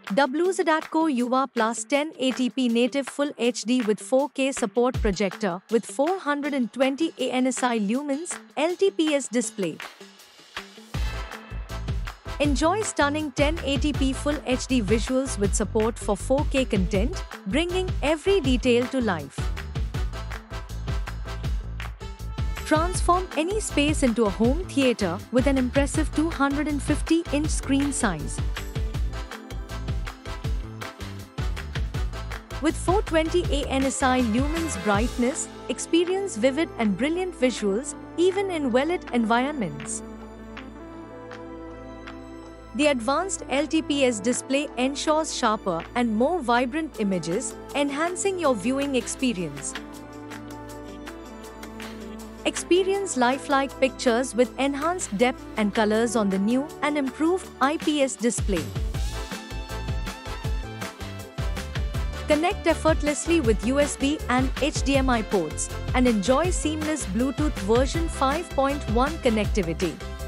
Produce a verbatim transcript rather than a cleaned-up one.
WZADCO UVA Plus ten eighty p native Full H D with four K support projector with four hundred twenty A N S I lumens L T P S display. Enjoy stunning ten eighty p Full H D visuals with support for four K content, bringing every detail to life. Transform any space into a home theater with an impressive two hundred fifty inch screen size. With four hundred twenty A N S I lumens brightness, experience vivid and brilliant visuals even in well-lit environments. The advanced L T P S display ensures sharper and more vibrant images, enhancing your viewing experience. Experience lifelike pictures with enhanced depth and colors on the new and improved I P S display. Connect effortlessly with U S B and H D M I ports and enjoy seamless Bluetooth version five point one connectivity.